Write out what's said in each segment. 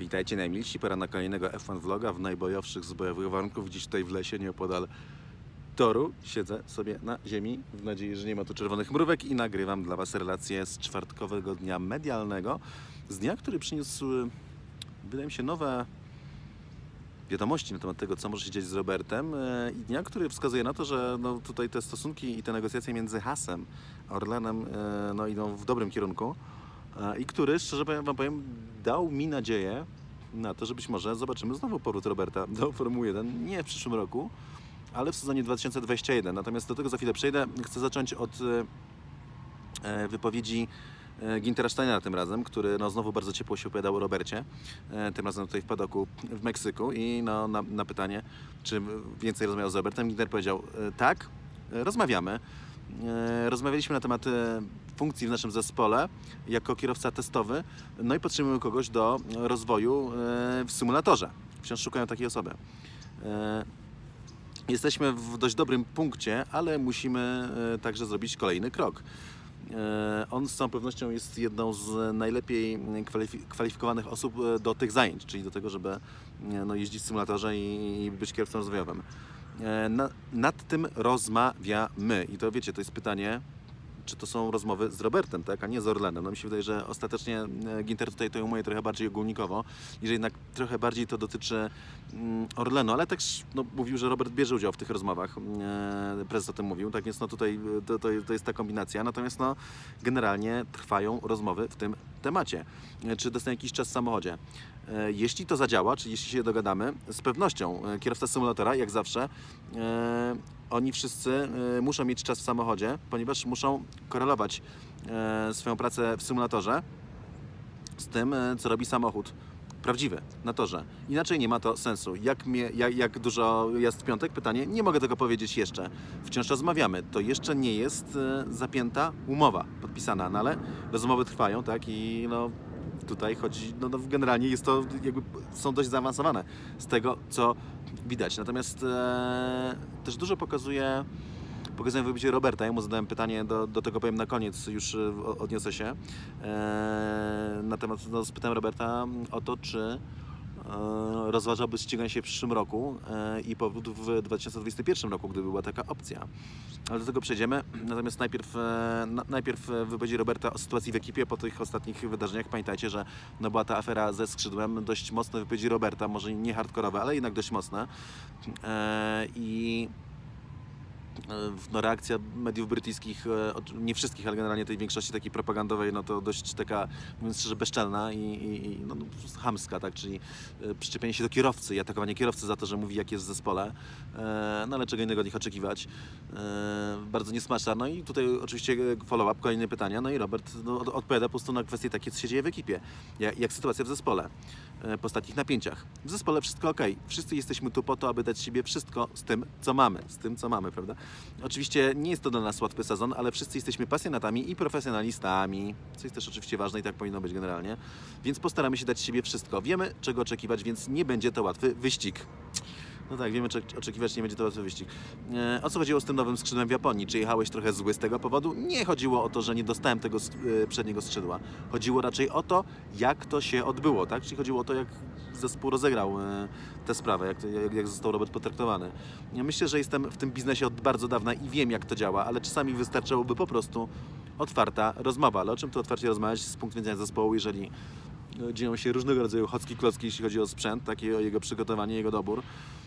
Witajcie najmilsi, pora na kolejnego F1 vloga w najbojowszych z bojowych warunków. Dziś tutaj w lesie, nieopodal toru. Siedzę sobie na ziemi, w nadziei, że nie ma tu czerwonych mrówek i nagrywam dla Was relację z czwartkowego dnia medialnego. Z dnia, który przyniósł, wydaje mi się, nowe wiadomości na temat tego, co może się dziać z Robertem, i dnia, który wskazuje na to, że no, tutaj te stosunki i te negocjacje między Haasem a Orlenem no, idą w dobrym kierunku. I który, szczerze Wam powiem, dał mi nadzieję na to, że być może zobaczymy znowu powrót Roberta do Formuły 1, nie w przyszłym roku, ale w sezonie 2021. Natomiast do tego za chwilę przejdę. Chcę zacząć od wypowiedzi Güntera Steinera tym razem, który no, znowu bardzo ciepło się opowiadał o Robercie, tym razem tutaj w padoku w Meksyku, i no, na pytanie, czy więcej rozmawiał z Robertem, Günther powiedział: tak, rozmawiamy. Rozmawialiśmy na temat funkcji w naszym zespole jako kierowca testowy, no i potrzebujemy kogoś do rozwoju w symulatorze. Wciąż szukają takiej osoby. Jesteśmy w dość dobrym punkcie, ale musimy także zrobić kolejny krok. On z całą pewnością jest jedną z najlepiej kwalifikowanych osób do tych zajęć, czyli do tego, żeby no, jeździć w symulatorze i być kierowcą rozwojowym. Nad tym rozmawiamy. I to wiecie, to jest pytanie, czy to są rozmowy z Robertem, tak, a nie z Orlenem. No mi się wydaje, że ostatecznie Günther tutaj to ujmuje trochę bardziej ogólnikowo i że jednak trochę bardziej to dotyczy Orlenu, ale też no, mówił, że Robert bierze udział w tych rozmowach. Prezes o tym mówił, tak więc no, tutaj to jest ta kombinacja. Natomiast no, generalnie trwają rozmowy w tym temacie. Czy dostanie jakiś czas w samochodzie? Jeśli to zadziała, czyli jeśli się dogadamy, z pewnością kierowca symulatora, jak zawsze, oni wszyscy muszą mieć czas w samochodzie, ponieważ muszą korelować swoją pracę w symulatorze z tym, co robi samochód prawdziwy na torze. Inaczej nie ma to sensu. Jak dużo jest w piątek? Pytanie. Nie mogę tego powiedzieć jeszcze. Wciąż rozmawiamy. To jeszcze nie jest zapięta umowa podpisana, no ale rozmowy trwają, tak? I no, tutaj chodzi, no generalnie jest to, jakby są dość zaawansowane z tego, co widać. Natomiast też dużo pokazują wypowiedzi Roberta. Ja mu zadałem pytanie, do tego powiem na koniec, już odniosę się na temat, no, spytałem Roberta o to, czy rozważałby ściganie się w przyszłym roku i powrót w 2021 roku, gdyby była taka opcja. Ale do tego przejdziemy. Natomiast najpierw wypowiedzi Roberta o sytuacji w ekipie po tych ostatnich wydarzeniach. Pamiętajcie, że no, była ta afera ze skrzydłem, dość mocne wypowiedzi Roberta, może nie hardkorowe, ale jednak dość mocne. No, reakcja mediów brytyjskich, nie wszystkich, ale generalnie tej większości takiej propagandowej, no to dość taka, mówiąc szczerze, bezczelna i no, chamska, tak, czyli przyczepienie się do kierowcy i atakowanie kierowcy za to, że mówi, jak jest w zespole, no ale czego innego od nich oczekiwać. Bardzo niesmaczna. No i tutaj oczywiście follow-up, kolejne pytania, no i Robert no, odpowiada po prostu na kwestie takie, co się dzieje w ekipie, jak sytuacja w zespole po ostatnich napięciach. W zespole wszystko ok. Wszyscy jesteśmy tu po to, aby dać siebie wszystko z tym, co mamy, prawda? Oczywiście nie jest to dla nas łatwy sezon, ale wszyscy jesteśmy pasjonatami i profesjonalistami, co jest też oczywiście ważne i tak powinno być generalnie, więc postaramy się dać siebie wszystko. Wiemy, czego oczekiwać, więc nie będzie to łatwy wyścig. No tak, wiemy, czego oczekiwać, nie będzie to łatwy wyścig. O co chodziło z tym nowym skrzydłem w Japonii? Czy jechałeś trochę zły z tego powodu? Nie chodziło o to, że nie dostałem tego przedniego skrzydła. Chodziło raczej o to, jak to się odbyło, tak? Czyli chodziło o to, jak zespół rozegrał tę sprawę, jak został Robert potraktowany. Ja myślę, że jestem w tym biznesie od bardzo dawna i wiem, jak to działa, ale czasami wystarczyłoby po prostu otwarta rozmowa. Ale o czym tu otwarcie rozmawiać z punktu widzenia zespołu, jeżeli dzieją się różnego rodzaju chocki klocki, jeśli chodzi o sprzęt, takie o jego przygotowanie, jego dobór.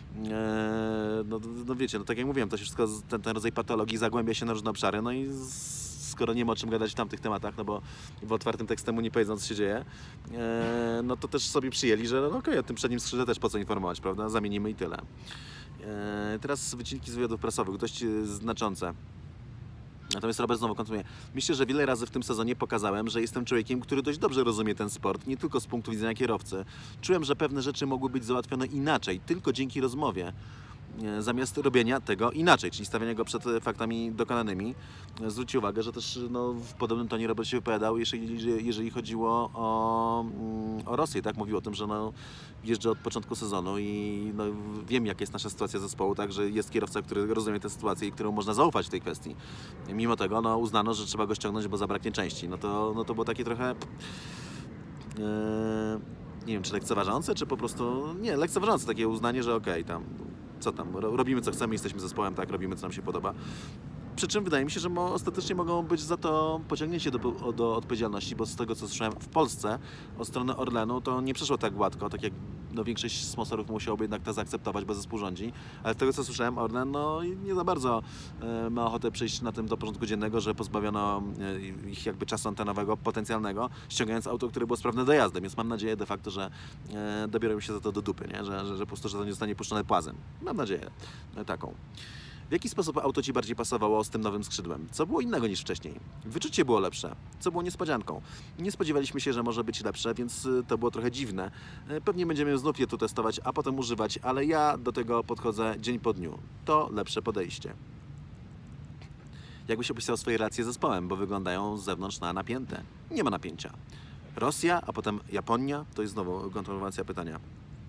No wiecie, no tak jak mówiłem, to się wszystko, ten rodzaj patologii zagłębia się na różne obszary, no i skoro nie ma o czym gadać w tamtych tematach, no bo w otwartym tekście mu nie powiedzą, co się dzieje, no to też sobie przyjęli, że no okej, o tym przednim skrzydle też po co informować, prawda? Zamienimy i tyle. Teraz wycinki z wywiadów prasowych, dość znaczące. Natomiast Robert znowu kontynuuje. Myślę, że wiele razy w tym sezonie pokazałem, że jestem człowiekiem, który dość dobrze rozumie ten sport, nie tylko z punktu widzenia kierowcy. Czułem, że pewne rzeczy mogły być załatwione inaczej, tylko dzięki rozmowie, zamiast robienia tego inaczej, czyli stawiania go przed faktami dokonanymi. Zwróćcie uwagę, że też no, w podobnym tonie Robert się wypowiadał, jeżeli chodziło o Rosję, tak? Mówił o tym, że no, jeżdżę od początku sezonu i no, wiem, jaka jest nasza sytuacja zespołu, tak? Że jest kierowca, który rozumie tę sytuację i któremu można zaufać w tej kwestii. Mimo tego no, uznano, że trzeba go ściągnąć, bo zabraknie części. No to było takie trochę... nie wiem, czy lekceważące, czy po prostu, nie, lekceważące, takie uznanie, że okej, tam, co tam, robimy co chcemy, jesteśmy zespołem, tak, robimy co nam się podoba. Przy czym wydaje mi się, że ostatecznie mogą być za to pociągnięci do odpowiedzialności, bo z tego, co słyszałem w Polsce od strony Orlenu, to nie przeszło tak gładko, tak jak większość sponsorów musiałoby jednak to zaakceptować, bo zespół rządzi, ale z tego, co słyszałem, Orlen nie za bardzo ma ochotę przejść na tym do porządku dziennego, że pozbawiono ich jakby czasu antenowego potencjalnego, ściągając auto, które było sprawne do jazdy, więc mam nadzieję de facto, że dobiorą się za to do dupy, nie? Że po prostu, że to nie zostanie puszczone płazem. Mam nadzieję taką. W jaki sposób auto Ci bardziej pasowało z tym nowym skrzydłem? Co było innego niż wcześniej? Wyczucie było lepsze, co było niespodzianką. Nie spodziewaliśmy się, że może być lepsze, więc to było trochę dziwne. Pewnie będziemy znów je tu testować, a potem używać, ale ja do tego podchodzę dzień po dniu. To lepsze podejście. Jakbyś opisał swoje relacje z zespołem, bo wyglądają z zewnątrz na napięte. Nie ma napięcia. Rosja, a potem Japonia, to jest znowu kontynuacja pytania.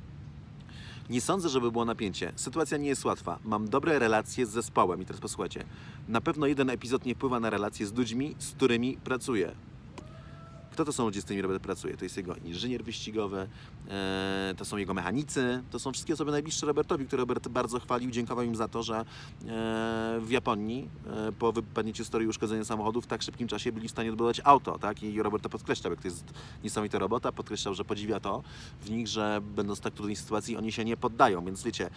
Nie sądzę, żeby było napięcie. Sytuacja nie jest łatwa. Mam dobre relacje z zespołem. I teraz posłuchajcie. Na pewno jeden epizod nie wpływa na relacje z ludźmi, z którymi pracuję. Kto to są ludzie, z którymi Robert pracuje? To jest jego inżynier wyścigowy, to są jego mechanicy, to są wszystkie osoby najbliższe Robertowi, które Robert bardzo chwalił, dziękował im za to, że w Japonii po wypadnięciu z toru i uszkodzeniu samochodu w tak szybkim czasie byli w stanie odbudować auto, tak? I Robert to podkreślał, jak to jest niesamowita robota, podkreślał, że podziwia to w nich, że będąc w tak trudnej sytuacji oni się nie poddają, więc wiecie,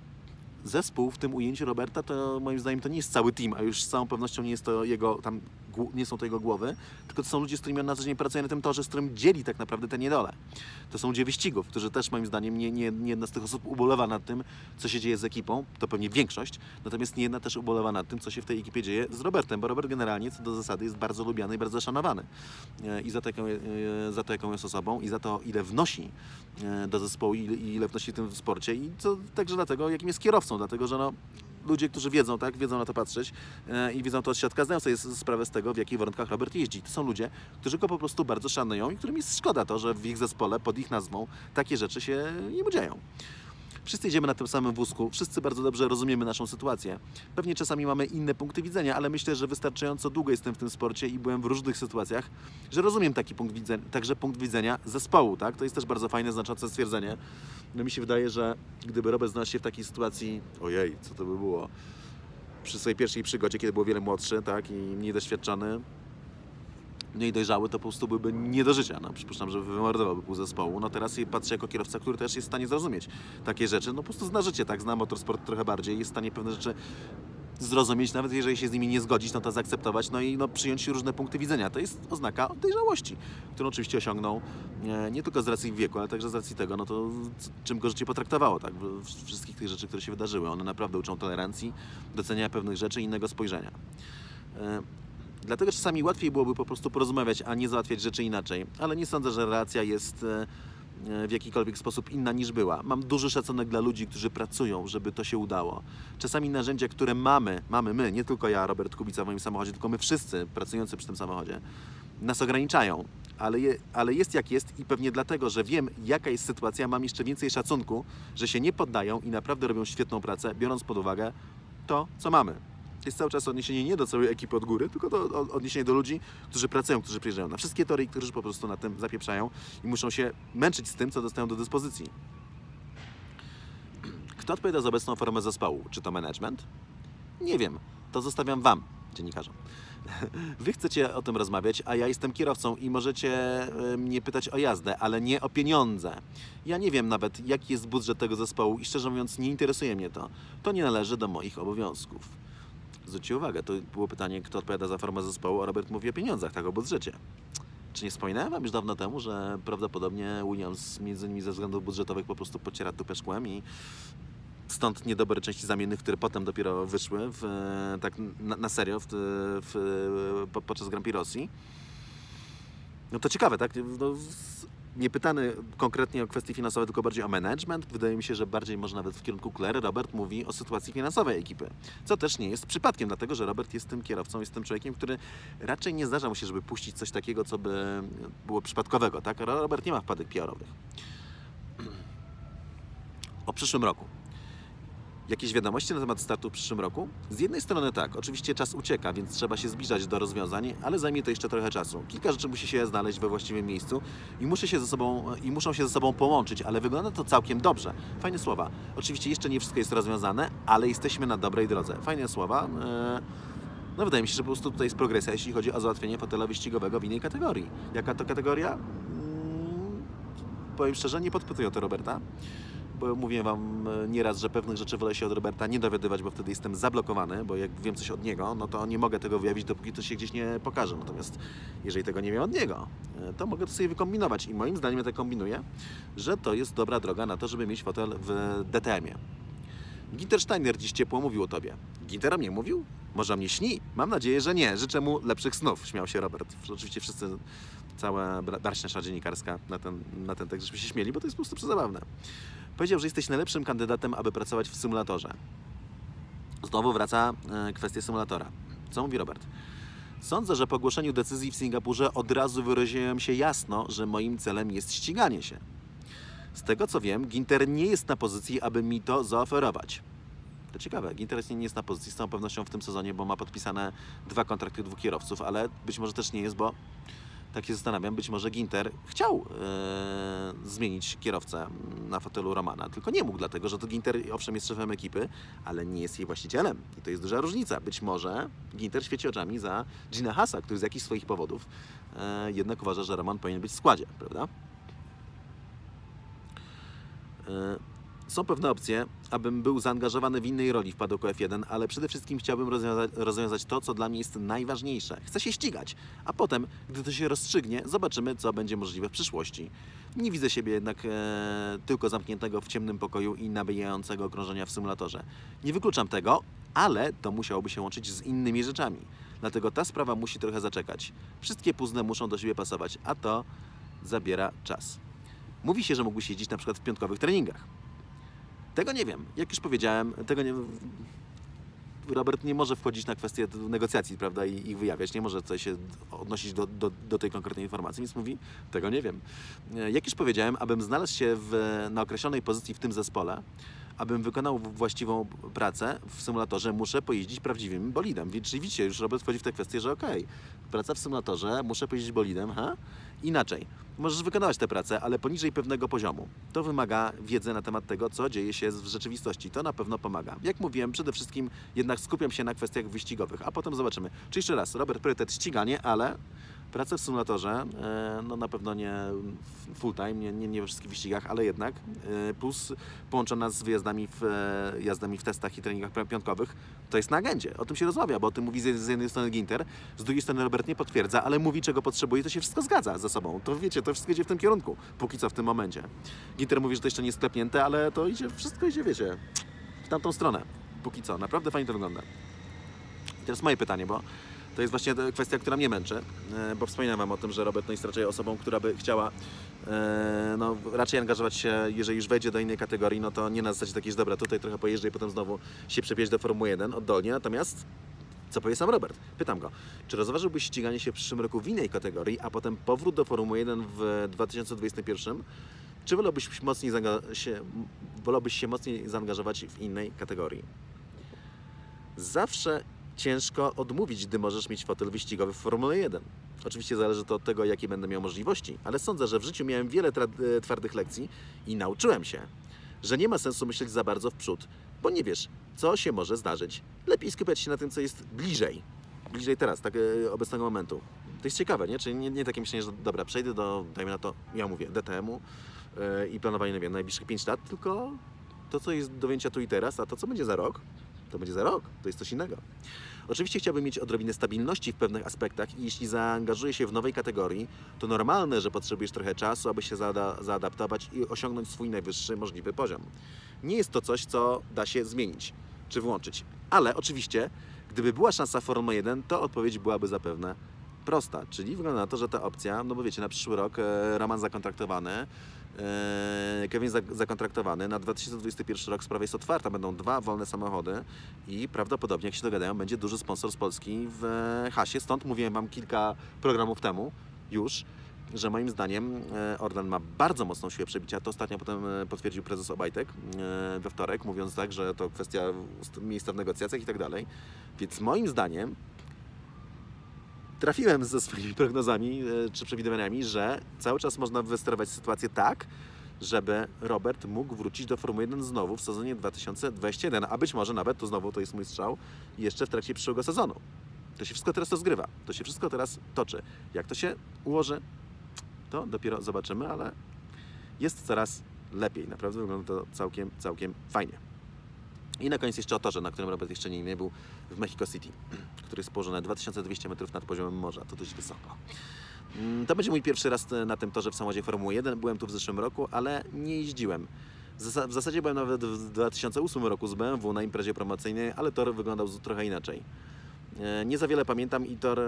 zespół w tym ujęciu Roberta to moim zdaniem to nie jest cały team, a już z całą pewnością nie jest to jego, nie są to jego głowy, tylko to są ludzie, z którymi on na co dzień pracuje na tym torze, z którym dzieli tak naprawdę te niedole. To są ludzie wyścigów, którzy też moim zdaniem nie jedna z tych osób ubolewa nad tym, co się dzieje z ekipą, to pewnie większość, natomiast nie jedna też ubolewa nad tym, co się w tej ekipie dzieje z Robertem, bo Robert generalnie co do zasady jest bardzo lubiany i bardzo szanowany. I za to, jaką jest osobą i za to, ile wnosi do zespołu i ile wnosi w tym sporcie i to także dlatego, jakim jest kierowcą, dlatego, że ludzie, którzy wiedzą, tak, wiedzą na to patrzeć i wiedzą to od środka, zdają sobie sprawę z tego, w jakich warunkach Robert jeździ. To są ludzie, którzy go po prostu bardzo szanują i którym jest szkoda to, że w ich zespole, pod ich nazwą, takie rzeczy się nie dzieją. Wszyscy jedziemy na tym samym wózku, wszyscy bardzo dobrze rozumiemy naszą sytuację. Pewnie czasami mamy inne punkty widzenia, ale myślę, że wystarczająco długo jestem w tym sporcie i byłem w różnych sytuacjach, że rozumiem taki punkt widzenia, także punkt widzenia zespołu, tak? To jest też bardzo fajne, znaczące stwierdzenie. No mi się wydaje, że gdyby Robert znalazł się w takiej sytuacji, ojej, co to by było, przy swojej pierwszej przygodzie, kiedy był o wiele młodszy, tak, i mniej doświadczony, mniej dojrzały, to po prostu byłby nie do życia. No, przypuszczam, że wymordowałby pół zespołu. No teraz patrzę jako kierowca, który też jest w stanie zrozumieć takie rzeczy. No po prostu zna życie, tak? Zna motorsport trochę bardziej, jest w stanie pewne rzeczy zrozumieć, nawet jeżeli się z nimi nie zgodzić, no to zaakceptować, no i przyjąć różne punkty widzenia. To jest oznaka dojrzałości, którą oczywiście osiągnął nie tylko z racji wieku, ale także z racji tego, no to czym go życie potraktowało, tak? Wszystkich tych rzeczy, które się wydarzyły. One naprawdę uczą tolerancji, doceniania pewnych rzeczy i innego spojrzenia. Dlatego czasami łatwiej byłoby po prostu porozmawiać, a nie załatwiać rzeczy inaczej. Ale nie sądzę, że relacja jest w jakikolwiek sposób inna niż była. Mam duży szacunek dla ludzi, którzy pracują, żeby to się udało. Czasami narzędzia, które mamy my, nie tylko ja, Robert Kubica w moim samochodzie, tylko my wszyscy pracujący przy tym samochodzie, nas ograniczają. Ale jest jak jest i pewnie dlatego, że wiem, jaka jest sytuacja, mam jeszcze więcej szacunku, że się nie poddają i naprawdę robią świetną pracę, biorąc pod uwagę to, co mamy. To jest cały czas odniesienie nie do całej ekipy od góry, tylko odniesienie do ludzi, którzy pracują, którzy przyjeżdżają na wszystkie tory i którzy po prostu na tym zapieprzają i muszą się męczyć z tym, co dostają do dyspozycji. Kto odpowiada za obecną formę zespołu? Czy to management? Nie wiem. To zostawiam Wam, dziennikarzom. Wy chcecie o tym rozmawiać, a ja jestem kierowcą i możecie mnie pytać o jazdę, ale nie o pieniądze. Ja nie wiem nawet, jaki jest budżet tego zespołu i szczerze mówiąc nie interesuje mnie to. To nie należy do moich obowiązków. Zwróćcie uwagę, to było pytanie, kto odpowiada za formę zespołu, a Robert mówi o pieniądzach, tak, o budżecie. Czy nie wspominałem Wam już dawno temu, że prawdopodobnie Williams między innymi ze względów budżetowych po prostu pociera dupę szkłem i stąd niedobre części zamiennych, które potem dopiero wyszły tak na serio podczas Grand Prix Rosji. No to ciekawe, tak? No, nie pytany konkretnie o kwestie finansowe, tylko bardziej o management. Wydaje mi się, że bardziej może nawet w kierunku Claire Robert mówi o sytuacji finansowej ekipy. Co też nie jest przypadkiem, dlatego że Robert jest tym kierowcą, jest tym człowiekiem, który raczej nie zdarza mu się, żeby puścić coś takiego, co by było przypadkowego. Tak? Robert nie ma wpadek PR-owych. O przyszłym roku. Jakieś wiadomości na temat startu w przyszłym roku? Z jednej strony tak, oczywiście czas ucieka, więc trzeba się zbliżać do rozwiązań, ale zajmie to jeszcze trochę czasu. Kilka rzeczy musi się znaleźć we właściwym miejscu i muszą się ze sobą połączyć, ale wygląda to całkiem dobrze. Fajne słowa. Oczywiście jeszcze nie wszystko jest rozwiązane, ale jesteśmy na dobrej drodze. Fajne słowa. No wydaje mi się, że po prostu tutaj jest progresja, jeśli chodzi o załatwienie fotela wyścigowego w innej kategorii. Jaka to kategoria? Powiem szczerze, nie podpytuję o to Roberta, bo mówiłem Wam nieraz, że pewnych rzeczy wolę się od Roberta nie dowiadywać, bo wtedy jestem zablokowany, bo jak wiem coś od niego, no to nie mogę tego wyjawić, dopóki to się gdzieś nie pokaże. Natomiast jeżeli tego nie wiem od niego, to mogę to sobie wykombinować i moim zdaniem ja tak kombinuję, że to jest dobra droga na to, żeby mieć fotel w DTM-ie. Ginter Steiner dziś ciepło mówił o Tobie. Ginter o mnie mówił? Może o mnie śni? Mam nadzieję, że nie. Życzę mu lepszych snów, śmiał się Robert. Oczywiście wszyscy, cała darść nasza dziennikarska na ten tekst, żeśmy się śmieli, bo to jest po prostu przezabawne. Powiedział, że jesteś najlepszym kandydatem, aby pracować w symulatorze. Znowu wraca kwestia symulatora. Co mówi Robert? Sądzę, że po ogłoszeniu decyzji w Singapurze od razu wyraziłem się jasno, że moim celem jest ściganie się. Z tego co wiem, Ginter nie jest na pozycji, aby mi to zaoferować. To ciekawe, Ginter nie jest na pozycji z całą pewnością w tym sezonie, bo ma podpisane 2 kontrakty 2 kierowców, ale być może też nie jest, bo tak się zastanawiam, być może Ginter chciał zmienić kierowcę na fotelu Romana, tylko nie mógł, dlatego że to Ginter owszem jest szefem ekipy, ale nie jest jej właścicielem. I to jest duża różnica. Być może Ginter świeci oczami za Gina Haasa, który z jakichś swoich powodów jednak uważa, że Roman powinien być w składzie, prawda? Są pewne opcje, abym był zaangażowany w innej roli w padoku F1, ale przede wszystkim chciałbym rozwiązać to, co dla mnie jest najważniejsze. Chcę się ścigać, a potem, gdy to się rozstrzygnie, zobaczymy, co będzie możliwe w przyszłości. Nie widzę siebie jednak tylko zamkniętego w ciemnym pokoju i nabijającego krążenia w symulatorze. Nie wykluczam tego, ale to musiałoby się łączyć z innymi rzeczami. Dlatego ta sprawa musi trochę zaczekać. Wszystkie puzzle muszą do siebie pasować, a to zabiera czas. Mówi się, że mógłbyś jeździć na przykład w piątkowych treningach. Tego nie wiem. Jak już powiedziałem, Robert nie może wchodzić na kwestię negocjacji, prawda, i ich wyjawiać. Nie może tutaj się odnosić do tej konkretnej informacji, więc mówi, tego nie wiem. Jak już powiedziałem, abym znalazł się na określonej pozycji w tym zespole, abym wykonał właściwą pracę w symulatorze, muszę pojeździć prawdziwym bolidem. Czyli widzicie, już Robert wchodzi w tę kwestię, że okej, praca w symulatorze, muszę pojeździć bolidem, inaczej. Możesz wykonywać tę pracę, ale poniżej pewnego poziomu. To wymaga wiedzy na temat tego, co dzieje się w rzeczywistości. To na pewno pomaga. Jak mówiłem, przede wszystkim jednak skupiam się na kwestiach wyścigowych, a potem zobaczymy. Czyli jeszcze raz, Robert, priorytet ściganie, ale pracę w symulatorze, no na pewno nie full time, nie we wszystkich wyścigach, ale jednak, plus połączona z jazdami w testach i treningach piątkowych, to jest na agendzie. O tym się rozmawia, bo o tym mówi z jednej strony Ginter, z drugiej strony Robert nie potwierdza, ale mówi, czego potrzebuje, to się wszystko zgadza ze sobą. To wiecie, to wszystko idzie w tym kierunku, póki co w tym momencie. Ginter mówi, że to jeszcze nie jest sklepnięte, ale to idzie, wszystko idzie, wiecie, w tamtą stronę. Póki co, naprawdę fajnie to wygląda. I teraz moje pytanie, bo to jest właśnie kwestia, która mnie męczy, bo wspominam Wam o tym, że Robert jest raczej osobą, która by chciała raczej angażować się, jeżeli już wejdzie do innej kategorii, no to nie na zasadzie takiej, że dobra, tutaj trochę pojeżdżę i potem znowu się przepieść do Formuły 1 oddolnie, natomiast co powie sam Robert? Pytam go, czy rozważyłbyś ściganie się w przyszłym roku w innej kategorii, a potem powrót do Formuły 1 w 2021, czy wolałbyś się mocniej zaangażować w innej kategorii? Zawsze ciężko odmówić, gdy możesz mieć fotel wyścigowy w Formule 1. Oczywiście zależy to od tego, jakie będę miał możliwości, ale sądzę, że w życiu miałem wiele twardych lekcji i nauczyłem się, że nie ma sensu myśleć za bardzo w przód, bo nie wiesz, co się może zdarzyć. Lepiej skupiać się na tym, co jest bliżej teraz, tak obecnego momentu. To jest ciekawe, nie? Czyli nie takie myślenie, że dobra, przejdę do, dajmy na to, ja mówię, DTM-u i planowanie, nie wiem, najbliższych 5 lat, tylko to, co jest do wzięcia tu i teraz, a to, co będzie za rok, to będzie za rok, to jest coś innego. Oczywiście chciałbym mieć odrobinę stabilności w pewnych aspektach i jeśli zaangażuję się w nowej kategorii, to normalne, że potrzebujesz trochę czasu, aby się zaadaptować i osiągnąć swój najwyższy możliwy poziom. Nie jest to coś, co da się zmienić czy wyłączyć, ale oczywiście, gdyby była szansa w Formule 1, to odpowiedź byłaby zapewne prosta, czyli wygląda na to, że ta opcja, no bo wiecie, na przyszły rok Roman zakontraktowany, Kevin zakontraktowany, na 2021 rok sprawa jest otwarta, będą 2 wolne samochody i prawdopodobnie, jak się dogadają, będzie duży sponsor z Polski w Hasie, stąd mówiłem Wam kilka programów temu już, że moim zdaniem Orlen ma bardzo mocną siłę przebicia. To ostatnio potem potwierdził prezes Obajtek we wtorek, mówiąc tak, że to kwestia miejsca w negocjacjach i tak dalej. Więc moim zdaniem trafiłem ze swoimi prognozami czy przewidywaniami, że cały czas można wysterować sytuację tak, żeby Robert mógł wrócić do Formuły 1 znowu w sezonie 2021, a być może nawet, to jest mój strzał, jeszcze w trakcie przyszłego sezonu. To się wszystko teraz rozgrywa, to się wszystko teraz toczy. Jak to się ułoży, to dopiero zobaczymy, ale jest coraz lepiej. Naprawdę wygląda to całkiem fajnie. I na koniec jeszcze o torze, na którym Robert jeszcze nie był, w Mexico City, który jest położony 2200 metrów nad poziomem morza, to dość wysoko. To będzie mój pierwszy raz na tym torze w samochodzie Formuły 1. Byłem tu w zeszłym roku, ale nie jeździłem. W zasadzie byłem nawet w 2008 roku z BMW na imprezie promocyjnej, ale tor wyglądał trochę inaczej. Nie za wiele pamiętam i tor...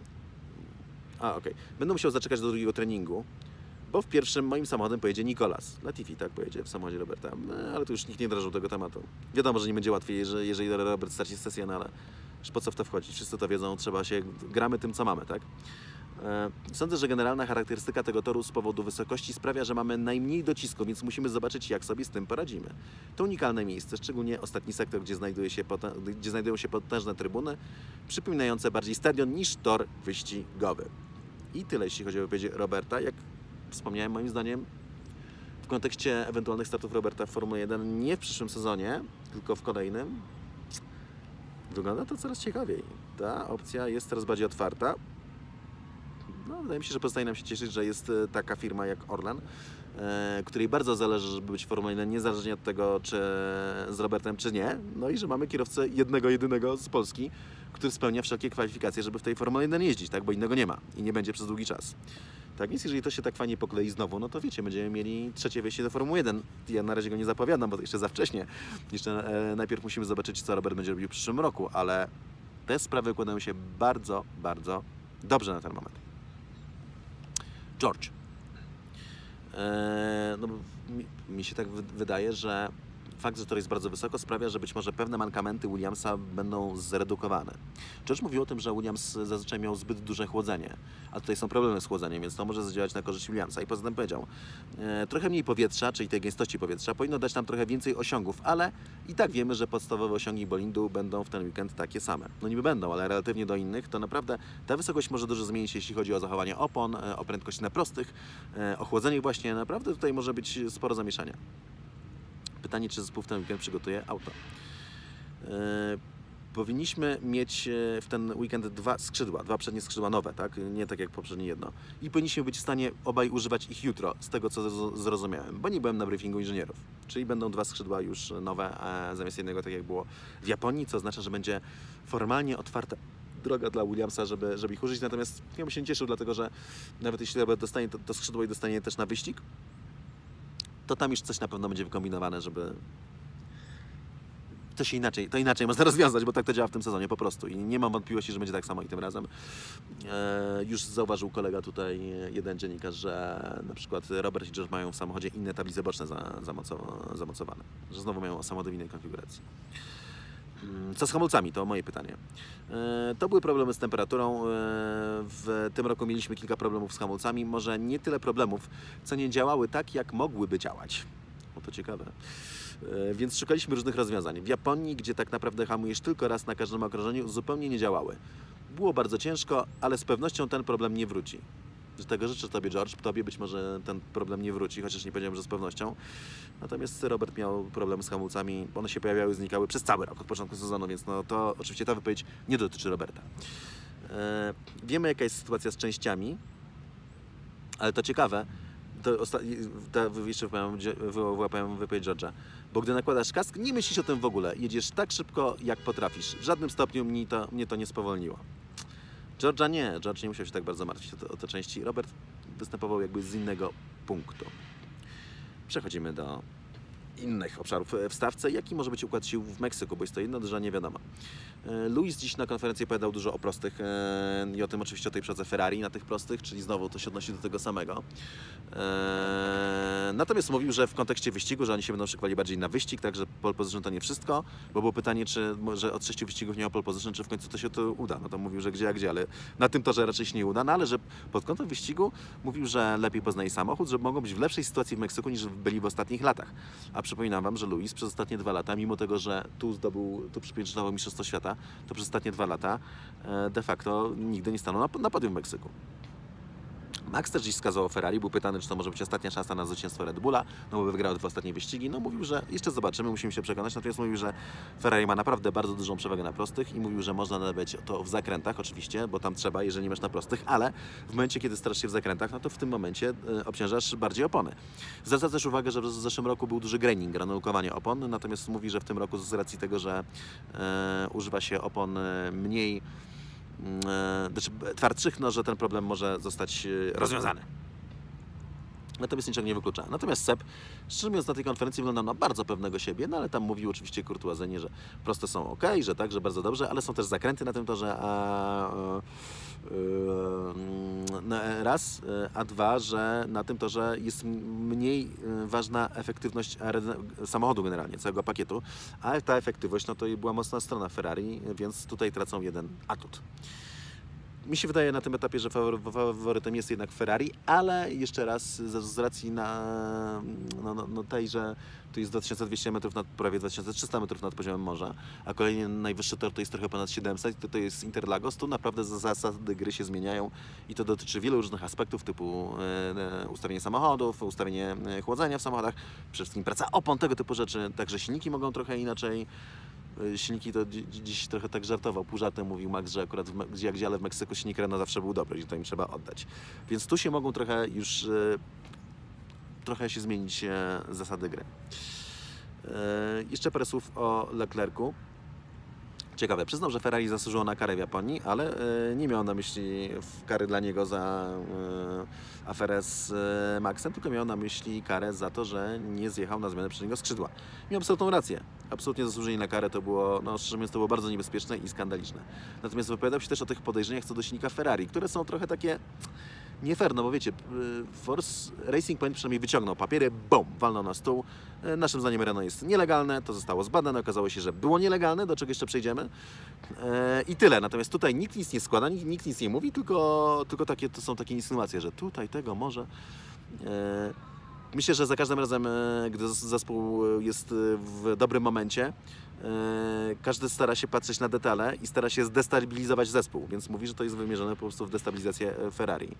Będę musiał zaczekać do drugiego treningu, bo w pierwszym moim samochodem pojedzie Nicolas Latifi, tak, pojedzie w samochodzie Roberta, ale tu już nikt nie drażał tego tematu. Wiadomo, że nie będzie łatwiej, jeżeli Robert straci sesję, no ale już po co w to wchodzić? Wszyscy to wiedzą, gramy tym, co mamy, tak? Sądzę, że generalna charakterystyka tego toru z powodu wysokości sprawia, że mamy najmniej docisku, więc musimy zobaczyć, jak sobie z tym poradzimy. To unikalne miejsce, szczególnie ostatni sektor, gdzie znajdują się potężne trybuny, przypominające bardziej stadion niż tor wyścigowy. I tyle, jeśli chodzi o wypowiedź Roberta. Jak wspomniałem, moim zdaniem, w kontekście ewentualnych startów Roberta w Formule 1 nie w przyszłym sezonie, tylko w kolejnym, wygląda to coraz ciekawiej. Ta opcja jest coraz bardziej otwarta. No, wydaje mi się, że pozostaje nam się cieszyć, że jest taka firma jak Orlen, której bardzo zależy, żeby być w Formule 1, niezależnie od tego, czy z Robertem, czy nie. No i że mamy kierowcę jedynego z Polski, który spełnia wszelkie kwalifikacje, żeby w tej Formule 1 jeździć, tak? Bo innego nie ma i nie będzie przez długi czas. Tak więc jeżeli to się tak fajnie poklei znowu, no to wiecie, będziemy mieli trzecie wejście do Formuły 1. Ja na razie go nie zapowiadam, bo to jeszcze za wcześnie. Jeszcze najpierw musimy zobaczyć, co Robert będzie robił w przyszłym roku, ale te sprawy układają się bardzo, bardzo dobrze na ten moment. George. No, mi się tak wydaje, że fakt, że to jest bardzo wysoko, sprawia, że być może pewne mankamenty Williamsa będą zredukowane. George mówił o tym, że Williams zazwyczaj miał zbyt duże chłodzenie, a tutaj są problemy z chłodzeniem, więc to może zadziałać na korzyść Williamsa. I poza tym powiedział, trochę mniej powietrza, czyli tej gęstości powietrza, powinno dać nam trochę więcej osiągów, ale i tak wiemy, że podstawowe osiągi bolindu będą w ten weekend takie same. No niby będą, ale relatywnie do innych, to naprawdę ta wysokość może dużo zmienić, jeśli chodzi o zachowanie opon, o prędkość na prostych, o chłodzenie właśnie. Naprawdę tutaj może być sporo zamieszania. Pytanie, czy zespół w ten weekend przygotuje auto. Powinniśmy mieć w ten weekend dwa przednie skrzydła nowe, tak? Nie tak jak poprzednie jedno. I powinniśmy być w stanie obaj używać ich jutro, z tego co zrozumiałem, bo nie byłem na briefingu inżynierów. Czyli będą dwa skrzydła już nowe, zamiast jednego, tak jak było w Japonii, co oznacza, że będzie formalnie otwarta droga dla Williamsa, żeby ich użyć. Natomiast ja bym się nie cieszył, dlatego że nawet jeśli Robert dostanie to skrzydło i dostanie też na wyścig, to tam już coś na pewno będzie wykombinowane, żeby to inaczej można rozwiązać, bo tak to działa w tym sezonie po prostu i nie mam wątpliwości, że będzie tak samo i tym razem. Już zauważył kolega tutaj, jeden dziennikarz, że na przykład Robert i George mają w samochodzie inne tablice boczne zamocowane, że znowu mają samochody w innej konfiguracji. Co z hamulcami? To moje pytanie. To były problemy z temperaturą. W tym roku mieliśmy kilka problemów z hamulcami. Może nie tyle problemów, co nie działały tak, jak mogłyby działać. O, to ciekawe. Więc szukaliśmy różnych rozwiązań. W Japonii, gdzie tak naprawdę hamujesz tylko raz na każdym okrążeniu, zupełnie nie działały. Było bardzo ciężko, ale z pewnością ten problem nie wróci. Z tego życzę Tobie, George. Tobie być może ten problem nie wróci, chociaż nie powiedziałem, że z pewnością. Natomiast Robert miał problem z hamulcami. One się pojawiały, znikały przez cały rok, od początku sezonu, więc no to oczywiście ta wypowiedź nie dotyczy Roberta. Wiemy, jaka jest sytuacja z częściami, ale to ciekawe, jeszcze wyłapałem wypowiedź George'a, bo gdy nakładasz kask, nie myślisz o tym w ogóle. Jedziesz tak szybko, jak potrafisz. W żadnym stopniu mnie to nie spowolniło. George'a nie. George nie musiał się tak bardzo martwić o te części. Robert występował jakby z innego punktu. Przechodzimy do innych obszarów w stawce, jaki może być układ sił w Meksyku, bo jest to jedna duża niewiadoma. Luis dziś na konferencji opowiadał dużo o prostych i o tym oczywiście o tej przodze Ferrari na tych prostych, czyli znowu to się odnosi do tego samego. Natomiast mówił, że w kontekście wyścigu, że oni się będą szykowali bardziej na wyścig, także pole position to nie wszystko, bo było pytanie, że od 6 wyścigów nie ma pole position, czy w końcu to się to uda. No to mówił, że gdzie jak gdzie, ale na tym torze raczej się nie uda, no ale że pod kątem wyścigu mówił, że lepiej poznaje samochód, że mogą być w lepszej sytuacji w Meksyku niż byli w ostatnich latach. A przypominam Wam, że Luis przez ostatnie 2 lata, mimo tego, że tu przypieczętował Mistrzostwo Świata, to przez ostatnie 2 lata de facto nigdy nie stanął na podium w Meksyku. Max też dziś wskazał o Ferrari, był pytany, czy to może być ostatnia szansa na zwycięstwo Red Bulla, no bo wygrały 2 ostatnie wyścigi. No mówił, że jeszcze zobaczymy, musimy się przekonać, natomiast mówił, że Ferrari ma naprawdę bardzo dużą przewagę na prostych i mówił, że można nawet to w zakrętach oczywiście, bo tam trzeba, jeżeli masz na prostych, ale w momencie, kiedy starasz się w zakrętach, no to w tym momencie obciążasz bardziej opony. Zwraca też uwagę, że w zeszłym roku był duży graining, granulowanie opon, natomiast mówi, że w tym roku z racji tego, że używa się opon mniej twardszych, no, że ten problem może zostać rozwiązany. Natomiast niczego nie wyklucza. Natomiast Seb, szczerze mówiąc, na tej konferencji wyglądał na bardzo pewnego siebie, no ale tam mówił oczywiście kurtuazyjnie, że proste są ok, że tak, że bardzo dobrze, ale są też zakręty na tym torze, raz, a dwa, że na tym torze jest mniej ważna efektywność samochodu generalnie, całego pakietu, a ta efektywność, no to była mocna strona Ferrari, więc tutaj tracą jeden atut. Mi się wydaje na tym etapie, że faworytem jest jednak Ferrari, ale jeszcze raz z racji tej, że tu jest 2200 metrów nad, prawie 2300 metrów nad poziomem morza, a kolejny najwyższy tor to jest trochę ponad 700, to jest Interlagos, tu naprawdę zasady gry się zmieniają i to dotyczy wielu różnych aspektów typu ustawienie samochodów, ustawienie chłodzenia w samochodach, przede wszystkim praca opon, tego typu rzeczy, także silniki mogą trochę inaczej. Silniki to dziś trochę tak żartował, pół żartem mówił Max, że akurat gdzie ale w Meksyku silnik Renault zawsze był dobry i to im trzeba oddać. Więc tu się mogą trochę już zmienić zasady gry. Jeszcze parę słów o Leclercu. Ciekawe, przyznał, że Ferrari zasłużyło na karę w Japonii, ale nie miał na myśli kary dla niego za aferę z Maxem, tylko miał na myśli karę za to, że nie zjechał na zmianę przedniego skrzydła. Miał absolutną rację. Absolutnie zasłużenie na karę to było, no szczerze mówiąc, to było bardzo niebezpieczne i skandaliczne. Natomiast wypowiadał się też o tych podejrzeniach co do silnika Ferrari, które są trochę takie nie fair, no bo wiecie, Force Racing Point przynajmniej wyciągnął papiery, bum, walnął na stół. Naszym zdaniem Renault jest nielegalne, to zostało zbadane, okazało się, że było nielegalne, do czego jeszcze przejdziemy. I tyle. Natomiast tutaj nikt nic nie składa, nikt nic nie mówi, tylko to są takie insynuacje, że tutaj tego może. Myślę, że za każdym razem, gdy zespół jest w dobrym momencie, każdy stara się patrzeć na detale i stara się zdestabilizować zespół, więc mówi, że to jest wymierzone po prostu w destabilizację Ferrari.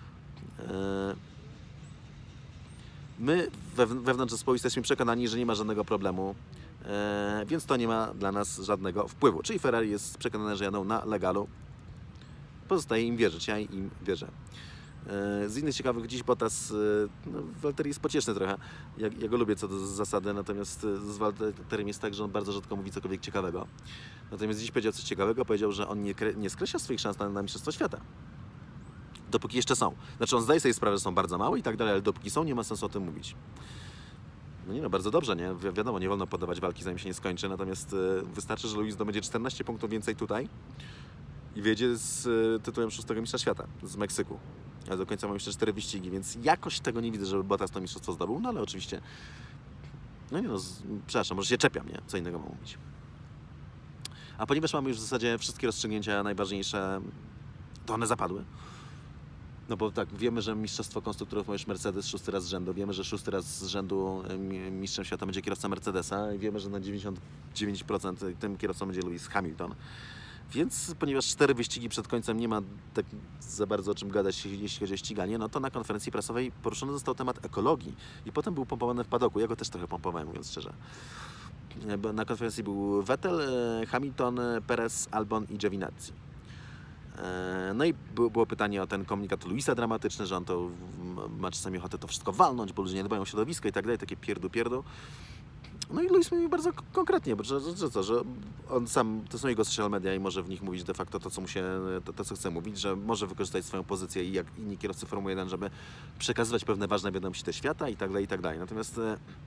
My wewnątrz zespołu jesteśmy przekonani, że nie ma żadnego problemu, więc to nie ma dla nas żadnego wpływu. Czyli Ferrari jest przekonane, że jadą na legalu. Pozostaje im wierzyć, ja im wierzę. Z innych ciekawych dziś Bottas, Valtteri jest pocieszny trochę, ja go lubię co do zasady, natomiast z Valtterem jest tak, że on bardzo rzadko mówi cokolwiek ciekawego. Natomiast dziś powiedział coś ciekawego, powiedział, że on nie skreśla swoich szans na Mistrzostwo Świata. Dopóki jeszcze są. Znaczy on zdaje sobie sprawę, że są bardzo małe i tak dalej, ale dopóki są, nie ma sensu o tym mówić. No nie no, bardzo dobrze, nie? Wiadomo, nie wolno podawać walki, zanim się nie skończy, natomiast wystarczy, że Luis zdobędzie 14 punktów więcej tutaj i wjedzie z tytułem 6. mistrza świata z Meksyku. A do końca mam jeszcze 4 wyścigi, więc jakoś tego nie widzę, żeby Bottas to mistrzostwo zdobył, no ale oczywiście, no nie no, przepraszam, może się czepiam, nie? Co innego mam mówić. A ponieważ mamy już w zasadzie wszystkie rozstrzygnięcia najważniejsze, to one zapadły. No bo tak, wiemy, że mistrzostwo konstruktorów ma już Mercedes 6. raz z rzędu, wiemy, że 6. raz z rzędu mistrzem świata będzie kierowca Mercedesa i wiemy, że na 99% tym kierowcą będzie Lewis Hamilton. Więc ponieważ 4 wyścigi przed końcem nie ma tak za bardzo o czym gadać, jeśli chodzi o ściganie, no to na konferencji prasowej poruszony został temat ekologii i potem był pompowany w padoku. Ja go też trochę pompowałem, mówiąc szczerze. Na konferencji był Vettel, Hamilton, Perez, Albon i Giovinazzi. No i było pytanie o ten komunikat Luisa dramatyczny, że on to ma czasami ochotę to wszystko walnąć, bo ludzie nie dbają o środowisko i tak dalej, takie pierdu. No i Luis mówi bardzo konkretnie, że on sam, to są jego social media i może w nich mówić de facto to, co chce mówić, że może wykorzystać swoją pozycję i jak inni kierowcy Formuły 1, żeby przekazywać pewne ważne wiadomości do świata i tak dalej, i tak dalej. Natomiast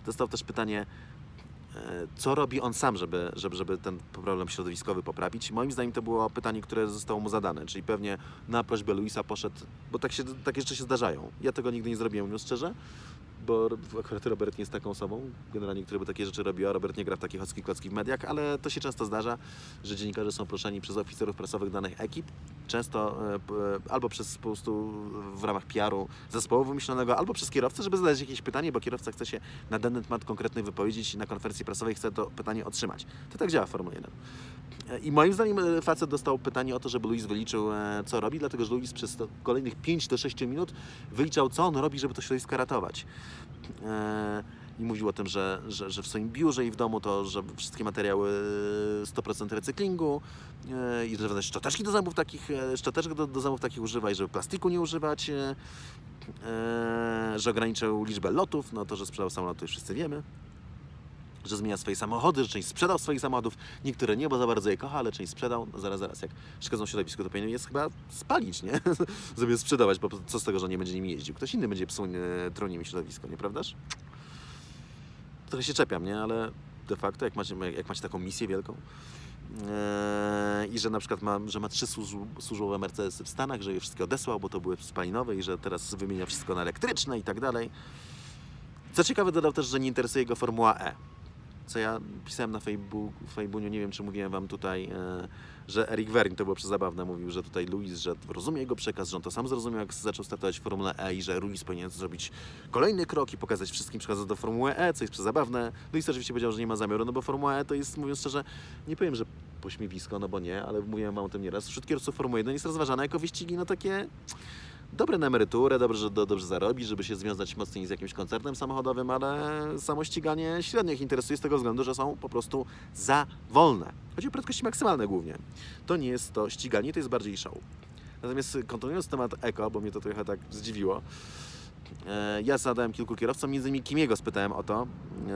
Dostał też pytanie, co robi on sam, żeby ten problem środowiskowy poprawić. Moim zdaniem to było pytanie, które zostało mu zadane, czyli pewnie na prośbę Luisa poszedł, bo takie rzeczy się zdarzają. Ja tego nigdy nie zrobiłem, mówiąc szczerze, bo akurat Robert nie jest taką osobą, generalnie, który by takie rzeczy robił, a Robert nie gra w takie klocki w mediach, ale to się często zdarza, że dziennikarze są proszeni przez oficerów prasowych danych ekip, często albo przez po prostu w ramach PR-u zespołu wymyślonego, albo przez kierowcę, żeby zadać jakieś pytanie, bo kierowca chce się na dany temat konkretny wypowiedzieć i na konferencji prasowej chce to pytanie otrzymać. To tak działa w Formule 1. I moim zdaniem facet dostał pytanie o to, żeby Luis wyliczył, co robi, dlatego że Luis przez kolejnych 5 do 6 minut wyliczał, co on robi, żeby to środowisko ratować. I mówił o tym, że w swoim biurze i w domu to, że wszystkie materiały 100% recyklingu i że szczoteczki do zębów takich, szczoteczek do zębów takich używa i żeby plastiku nie używać, że ograniczył liczbę lotów, no to, że sprzedał samolot, to już wszyscy wiemy, że zmienia swoje samochody, że część sprzedał swoich samochodów, niektóre nie, bo za bardzo je kocha, ale część sprzedał. No zaraz, jak szkodzą środowisku, to powinien jest chyba spalić, nie? Zamiast sprzedawać, bo co z tego, że nie będzie nimi jeździł? Ktoś inny będzie psuł trudniej środowisko, nieprawdaż? Trochę się czepiam, nie? Ale de facto, jak macie taką misję wielką i że na przykład że ma 3 służbowe Mercedesy w Stanach, że je wszystkie odesłał, bo to były spalinowe i że teraz wymienia wszystko na elektryczne i tak dalej. Co ciekawe, dodał też, że nie interesuje go Formuła E. Co ja pisałem na Facebooku, nie wiem, czy mówiłem wam tutaj, że Eric Vergne, to było przezabawne, mówił, że tutaj Luis, że rozumie jego przekaz, że on to sam zrozumiał, jak zaczął startować w Formule E i że Luis powinien zrobić kolejny krok i pokazać wszystkim przechodząc do Formuły E, co jest przezabawne. Luis oczywiście powiedział, że nie ma zamiaru, no bo Formuła E to jest, mówiąc szczerze, nie powiem, że pośmiewisko, no bo nie, ale mówiłem wam o tym nieraz, wśród kierowców Formuły 1 jest rozważane jako wyścigi, no takie dobre na emeryturę, dobrze zarobić, żeby się związać mocniej z jakimś koncernem samochodowym, ale samo ściganie średnio ich interesuje z tego względu, że są po prostu za wolne. Chodzi o prędkości maksymalne głównie. To nie jest to ściganie, to jest bardziej show. Natomiast kontynuując temat eko, bo mnie to trochę tak zdziwiło, ja zadałem kilku kierowcom, między innymi Kimiego spytałem o to,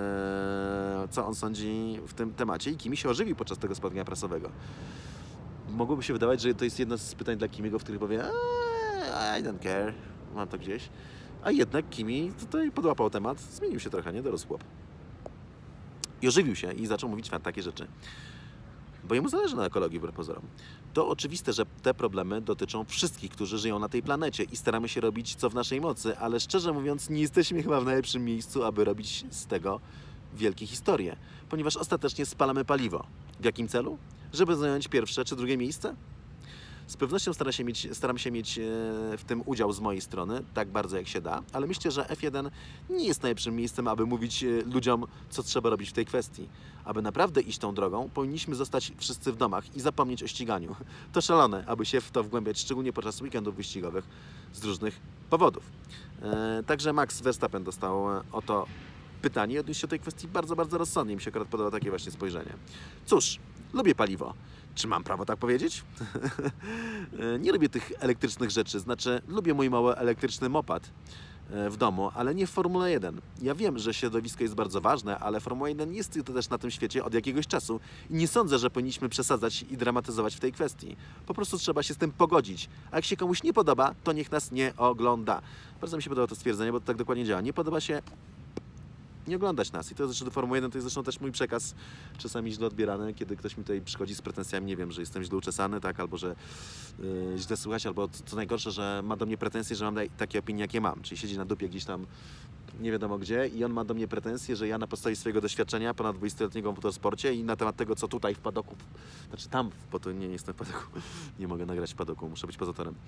co on sądzi w tym temacie i Kimi się ożywił podczas tego spotkania prasowego. Mogłoby się wydawać, że to jest jedno z pytań dla Kimiego, w których powie I don't care, mam to gdzieś. A jednak Kimi tutaj podłapał temat, zmienił się trochę, nie? Dorósł chłop. I ożywił się i zaczął mówić takie rzeczy. Bo jemu zależy na ekologii, wbrew pozorom. To oczywiste, że te problemy dotyczą wszystkich, którzy żyją na tej planecie i staramy się robić co w naszej mocy, ale szczerze mówiąc nie jesteśmy chyba w najlepszym miejscu, aby robić z tego wielkie historie. Ponieważ ostatecznie spalamy paliwo. W jakim celu? Żeby zająć pierwsze czy drugie miejsce? Z pewnością staram się mieć w tym udział z mojej strony, tak bardzo jak się da, ale myślę, że F1 nie jest najlepszym miejscem, aby mówić ludziom, co trzeba robić w tej kwestii. Aby naprawdę iść tą drogą, powinniśmy zostać wszyscy w domach i zapomnieć o ściganiu. To szalone, aby się w to wgłębiać, szczególnie podczas weekendów wyścigowych z różnych powodów. Także Max Verstappen dostał o to pytanie i odniósł się do tej kwestii bardzo, bardzo rozsądnie. Mi się akurat podoba takie właśnie spojrzenie. Cóż, lubię paliwo. Czy mam prawo tak powiedzieć? Nie lubię tych elektrycznych rzeczy, znaczy lubię mój mały elektryczny moped w domu, ale nie w Formule 1. Ja wiem, że środowisko jest bardzo ważne, ale Formuła 1 jest to też na tym świecie od jakiegoś czasu i nie sądzę, że powinniśmy przesadzać i dramatyzować w tej kwestii. Po prostu trzeba się z tym pogodzić. A jak się komuś nie podoba, to niech nas nie ogląda. Bardzo mi się podoba to stwierdzenie, bo to tak dokładnie działa. Nie podoba się, nie oglądać nas. I to zresztą do Formuły 1 to jest zresztą też mój przekaz czasami źle odbierany, kiedy ktoś mi tutaj przychodzi z pretensjami, nie wiem, że jestem źle uczesany, tak, albo że źle słychać, albo co najgorsze, że ma do mnie pretensje, że mam takie opinie, jakie mam. Czyli siedzi na dupie gdzieś tam nie wiadomo gdzie i on ma do mnie pretensje, że ja na podstawie swojego doświadczenia ponad 20-letniego w motorsporcie i na temat tego, co tutaj w padoku, znaczy tam, bo to nie jestem w padoku, nie mogę nagrać w padoku, muszę być poza torem.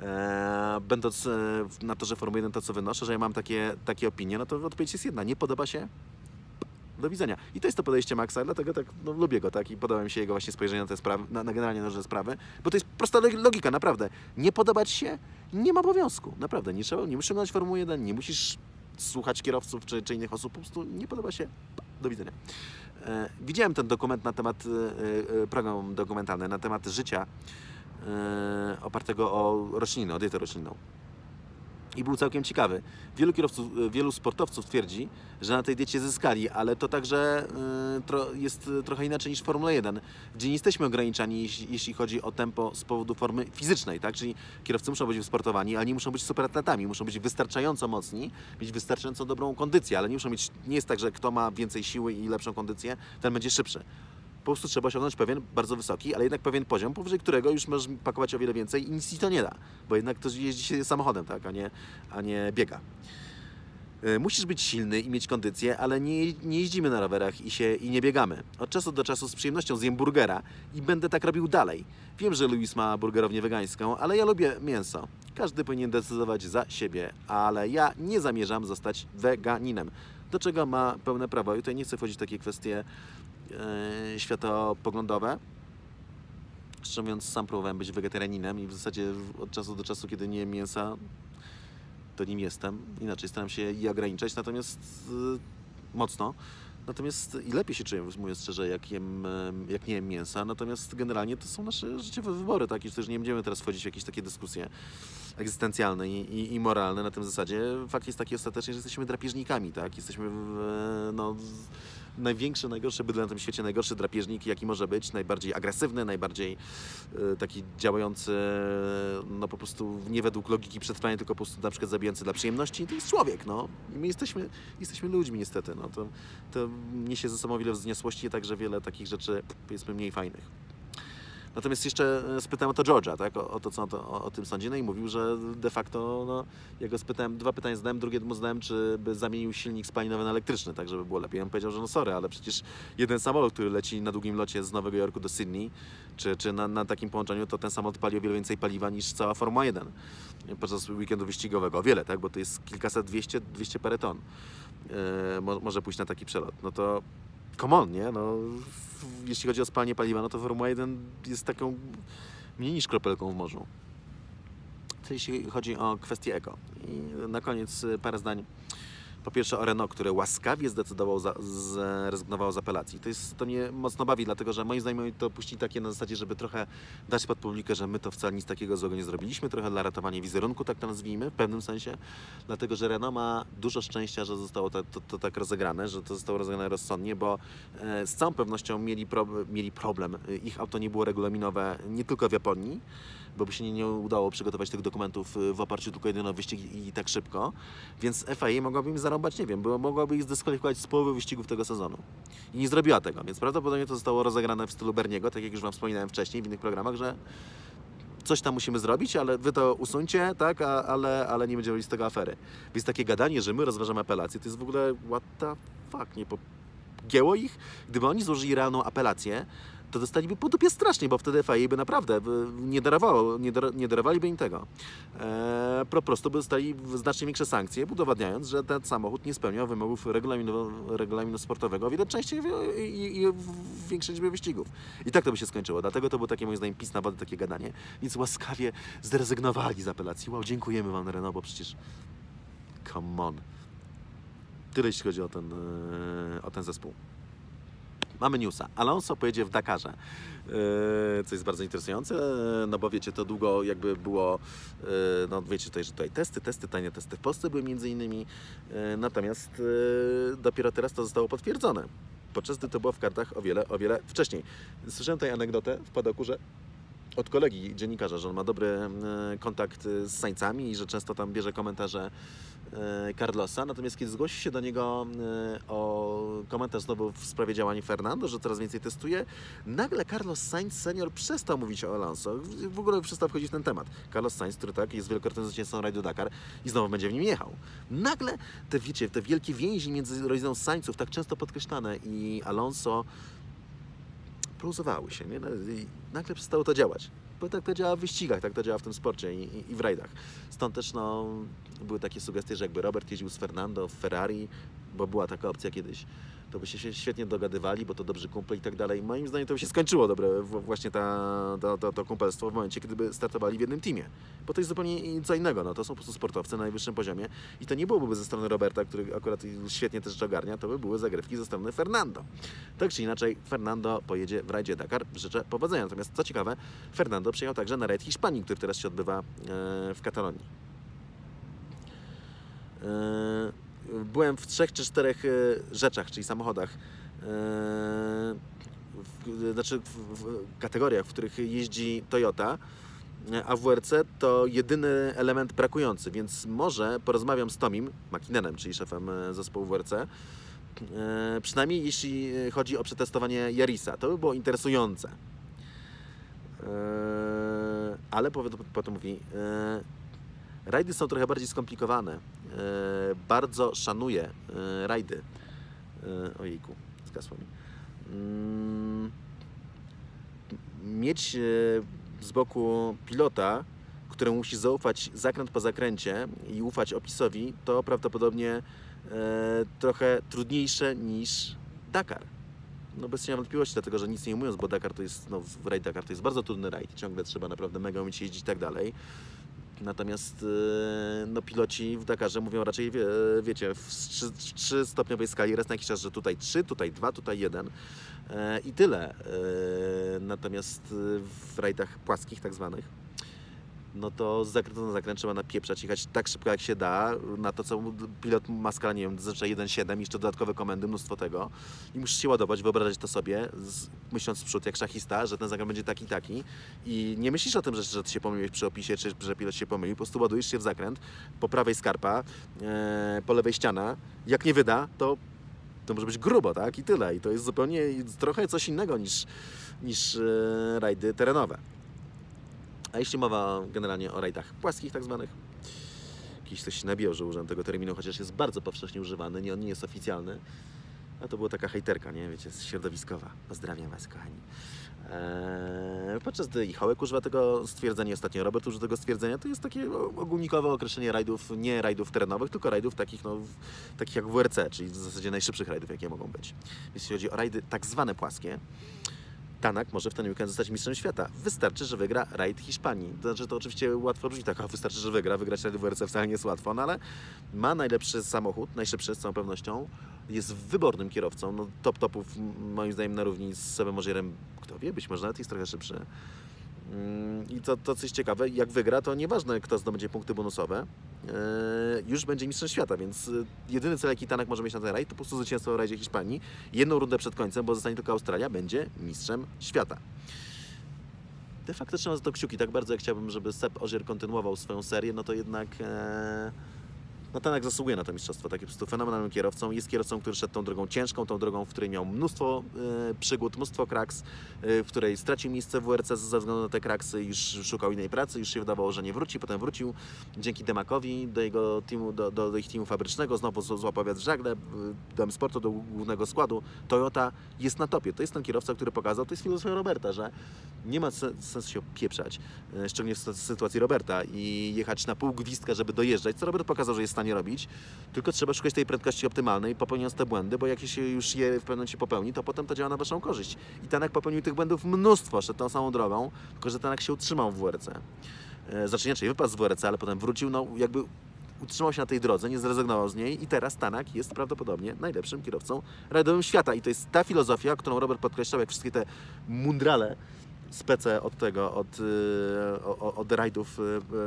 Będąc na torze Formuły 1 to, co wynoszę, że ja mam takie opinie, no to odpowiedź jest jedna, nie podoba się? Do widzenia. I to jest to podejście Maxa, dlatego tak lubię go, tak, i podoba mi się jego właśnie spojrzenie na te sprawy, na generalnie na różne sprawy, bo to jest prosta logika, naprawdę. Nie podobać się, nie ma obowiązku, naprawdę, nie musisz oglądać Formuły 1, nie musisz słuchać kierowców czy innych osób, po prostu nie podoba się, do widzenia. Widziałem ten dokument na temat, program dokumentalny na temat życia opartego o rośliny, o dietę roślinną. i był całkiem ciekawy. Wielu sportowców twierdzi, że na tej diecie zyskali, ale to także jest trochę inaczej niż w Formule 1, gdzie nie jesteśmy ograniczani, jeśli chodzi o tempo z powodu formy fizycznej, tak? Czyli kierowcy muszą być wysportowani, ale nie muszą być superatletami, muszą być wystarczająco mocni, mieć wystarczająco dobrą kondycję, ale nie jest tak, że kto ma więcej siły i lepszą kondycję, ten będzie szybszy. Po prostu trzeba osiągnąć pewien bardzo wysoki, ale jednak pewien poziom, powyżej którego już możesz pakować o wiele więcej i nic ci to nie da. Bo jednak to jeździ się samochodem, tak, a nie biega. Musisz być silny i mieć kondycję, ale nie jeździmy na rowerach i nie biegamy. Od czasu do czasu z przyjemnością zjem burgera i będę tak robił dalej. Wiem, że Louis ma burgerownię wegańską, ale ja lubię mięso. Każdy powinien decydować za siebie, ale ja nie zamierzam zostać weganinem. Do czego ma pełne prawo. I tutaj nie chcę wchodzić w takie kwestie światopoglądowe. Szczerze mówiąc, sam próbowałem być wegetarianinem i w zasadzie od czasu do czasu, kiedy nie jem mięsa, to nim jestem. Inaczej staram się je ograniczać, natomiast mocno. Natomiast i lepiej się czuję, mówiąc szczerze, jak nie jem mięsa. Natomiast generalnie to są nasze życiowe wybory, tak? I też nie będziemy teraz wchodzić w jakieś takie dyskusje egzystencjalne i moralne na tym zasadzie. Fakt jest taki ostatecznie, że jesteśmy drapieżnikami, tak? Jesteśmy największy, najgorszy bydle na tym świecie, najgorszy drapieżnik, jaki może być, najbardziej agresywny, najbardziej taki działający no po prostu nie według logiki przetrwania, tylko po prostu na przykład zabijający dla przyjemności. To jest człowiek, no. I my jesteśmy ludźmi niestety, no. To niesie ze sobą wiele wzniosłości, także wiele takich rzeczy, powiedzmy, mniej fajnych. Natomiast jeszcze spytałem o to George'a, tak? o to, co on o tym sądzi, no i mówił, że de facto, no, ja go spytałem, 2 pytania zadałem, drugie mu zadałem, czy by zamienił silnik spalinowy na elektryczny, tak żeby było lepiej. On powiedział, że no sorry, ale przecież jeden samolot, który leci na długim locie z Nowego Jorku do Sydney, czy na takim połączeniu, to ten samolot pali o wiele więcej paliwa niż cała Formuła 1 podczas weekendu wyścigowego. O wiele, tak? Bo to jest kilkaset, 200 parę ton. Może pójść na taki przelot. No to come on, nie? No, jeśli chodzi o spalanie paliwa, no to Formuła 1 jest taką mniej niż kropelką w morzu. To jeśli chodzi o kwestię eko. I na koniec parę zdań. Po pierwsze o Renault, które łaskawie zrezygnowało z apelacji. To mnie mocno bawi, dlatego że moim zdaniem to puścili takie na zasadzie, żeby trochę dać pod publikę, że my to wcale nic takiego złego nie zrobiliśmy, trochę dla ratowania wizerunku, tak to nazwijmy, w pewnym sensie. Dlatego, że Renault ma dużo szczęścia, że zostało to tak rozegrane, że to zostało rozegrane rozsądnie, bo z całą pewnością mieli problem. Ich auto nie było regulaminowe nie tylko w Japonii, bo by się nie udało przygotować tych dokumentów w oparciu tylko jedynie o wyścig i tak szybko, więc FIA mogłaby im zarąbać, nie wiem, bo mogłaby ich zdyskwalifikować z połowy wyścigów tego sezonu. I nie zrobiła tego, więc prawdopodobnie to zostało rozegrane w stylu Berniego, tak jak już Wam wspominałem wcześniej w innych programach, że coś tam musimy zrobić, ale Wy to usuńcie, tak, ale nie będziemy robić z tego afery. Więc takie gadanie, że my rozważamy apelację, to jest w ogóle what the fuck, nie pogięło ich? Gdyby oni złożyli realną apelację, to dostaliby po dupie strasznie, bo wtedy FIA by naprawdę nie darowaliby im tego. Po prostu by dostali znacznie większe sankcje, udowadniając, że ten samochód nie spełniał wymogów regulaminu sportowego o wiele częściej i w większej liczbie wyścigów. I tak to by się skończyło. Dlatego to było takie, moim zdaniem, pis na wodę, takie gadanie. Więc łaskawie zrezygnowali z apelacji. Wow, dziękujemy Wam, Renault, bo przecież come on. Tyle jeśli chodzi o ten zespół. Mamy newsa. Alonso pojedzie w Dakarze, co jest bardzo interesujące, no bo wiecie, to długo jakby było, no wiecie że tutaj testy, tajne testy w Polsce były między innymi, natomiast dopiero teraz to zostało potwierdzone, podczas gdy to było w kartach o wiele wcześniej. Słyszałem tutaj anegdotę w padoku, że od kolegi dziennikarza, że on ma dobry kontakt z Sainzami i że często tam bierze komentarze Carlosa, natomiast kiedy zgłosił się do niego o komentarz znowu w sprawie działań Fernando, że coraz więcej testuje, nagle Carlos Sainz senior przestał mówić o Alonso, w ogóle przestał wchodzić w ten temat. Carlos Sainz, który tak jest wielokrotnym zwycięzcą rajdu Dakar i znowu będzie w nim jechał. Nagle te wielkie więzi między rodziną Sainzów, tak często podkreślane, i Alonso pluzowały się, nie? I nagle przestało to działać. Bo tak to działa w wyścigach, tak to działa w tym sporcie i w rajdach. Stąd też no, były takie sugestie, że jakby Robert jeździł z Fernando w Ferrari, bo była taka opcja kiedyś, to by się świetnie dogadywali, bo to dobrzy kumple i tak dalej. Moim zdaniem to by się skończyło właśnie to kumpelstwo w momencie, kiedy by startowali w jednym teamie. Bo to jest zupełnie co innego. No, to są po prostu sportowcy na najwyższym poziomie i to nie byłoby ze strony Roberta, który akurat świetnie też ogarnia, to by były zagrywki ze strony Fernando. Tak czy inaczej, Fernando pojedzie w rajdzie Dakar. Życzę powodzenia. Natomiast co ciekawe, Fernando przyjechał także na rajd Hiszpanii, który teraz się odbywa w Katalonii. Byłem w 3 czy 4 rzeczach, czyli samochodach, znaczy w kategoriach, w których jeździ Toyota, a w WRC to jedyny element brakujący, więc może porozmawiam z Tomim Makkinenem, czyli szefem zespołu WRC, przynajmniej jeśli chodzi o przetestowanie Yarisa. To by było interesujące. Ale potem mówi, rajdy są trochę bardziej skomplikowane. Bardzo szanuję rajdy. Ojejku, zgasło mi. Mieć z boku pilota, któremu musi zaufać zakręt po zakręcie i ufać opisowi, to prawdopodobnie trochę trudniejsze niż Dakar. No bez cienia wątpliwości, dlatego że nic nie mówiąc, bo Dakar to jest, no, rajd Dakar to jest bardzo trudny rajd, ciągle trzeba naprawdę mega umieć jeździć i tak dalej. Natomiast no, piloci w Dakarze mówią raczej, wiecie, w 3-stopniowej skali, raz na jakiś czas, że tutaj 3, tutaj 2, tutaj 1 i tyle. Natomiast w rajdach płaskich tak zwanych, no to z zakrętu na zakręt trzeba napieprzać, jechać tak szybko jak się da, na to co pilot ma skala, nie wiem, zazwyczaj 1,7, jeszcze dodatkowe komendy, mnóstwo tego i musisz się ładować, wyobrażać to sobie, myśląc w przód jak szachista, że ten zakręt będzie taki i nie myślisz o tym, że ty się pomyliłeś przy opisie, czy że pilot się pomylił, po prostu ładujesz się w zakręt, po prawej skarpa, po lewej ściana, jak nie wyda, to może być grubo, tak? I tyle. I to jest zupełnie trochę coś innego niż rajdy terenowe. A jeśli mowa generalnie o rajdach płaskich tak zwanych, jakiś ktoś się nabijał, że użyłem tego terminu, chociaż jest bardzo powszechnie używany, on nie jest oficjalny, a to była taka hejterka, nie? Wiecie, środowiskowa. Pozdrawiam Was, kochani. Podczas gdy Ichołek używa tego stwierdzenia, ostatnio Robert używa tego stwierdzenia, to jest takie ogólnikowe określenie rajdów, nie rajdów terenowych, tylko rajdów takich, no, takich jak WRC, czyli w zasadzie najszybszych rajdów, jakie mogą być. Jeśli chodzi o rajdy tak zwane płaskie, Tanak może w ten weekend zostać mistrzem świata. Wystarczy, że wygra rajd Hiszpanii. To znaczy, to oczywiście łatwo brzmi tak, wystarczy, że wygra. Wygrać rajd WRC wcale nie jest łatwo, no ale ma najlepszy samochód, najszybszy z całą pewnością. Jest wybornym kierowcą, no topów moim zdaniem na równi z Sebem Ożierem. Kto wie, być może nawet jest trochę szybszy. I to coś ciekawe, jak wygra, to nieważne, kto zdobędzie punkty bonusowe, już będzie mistrzem świata, więc jedyny cel, jaki Tanak może mieć na ten rajd, to po prostu zwycięstwo w rajdzie Hiszpanii. Jedną rundę przed końcem, bo zostanie tylko Australia, będzie mistrzem świata. De facto trzymam za to kciuki, tak bardzo jak chciałbym, żeby Seb Ożier kontynuował swoją serię, no to jednak no Tanak zasługuje na to mistrzostwo, tak, po prostu fenomenalnym kierowcą. Jest kierowcą, który szedł tą drogą ciężką, tą drogą, w której miał mnóstwo przygód, mnóstwo kraks, w której stracił miejsce w WRC ze względu na te kraksy, już szukał innej pracy, już się wydawało, że nie wróci, potem wrócił dzięki Demakowi do jego teamu, do ich teamu fabrycznego, znowu złapał wiatr w żagle, do M-Sportu, do głównego składu. Toyota jest na topie, to jest ten kierowca, który pokazał, to jest filozofia Roberta, że nie ma sensu się opieprzać, szczególnie w sytuacji Roberta i jechać na pół gwizdka, żeby dojeżdżać, co Robert pokazał, że jest w stanie robić, tylko trzeba szukać tej prędkości optymalnej, popełniając te błędy, bo jak się już je w pewnym momencie popełni, to potem to działa na waszą korzyść. I Tanak popełnił tych błędów mnóstwo, szedł tą samą drogą, tylko że Tanak się utrzymał w WRC. Znaczy inaczej, wypadł z WRC, ale potem wrócił, no jakby utrzymał się na tej drodze, nie zrezygnował z niej i teraz Tanak jest prawdopodobnie najlepszym kierowcą rajdowym świata. I to jest ta filozofia, którą Robert podkreślał, jak wszystkie te mundrale spece od tego, od rajdów